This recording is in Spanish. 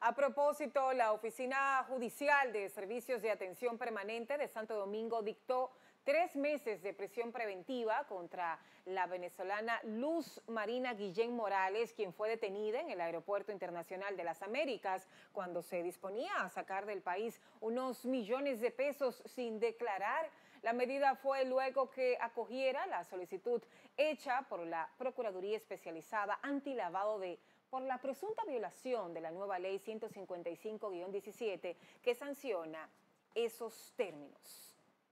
A propósito, la Oficina Judicial de Servicios de Atención Permanente de Santo Domingo dictó 3 meses de prisión preventiva contra la venezolana Luz Marina Guillén Morales, quien fue detenida en el Aeropuerto Internacional de las Américas cuando se disponía a sacar del país unos millones de pesos sin declarar. La medida fue luego que acogiera la solicitud hecha por la Procuraduría Especializada Antilavado por la presunta violación de la nueva ley 155-17 que sanciona esos términos.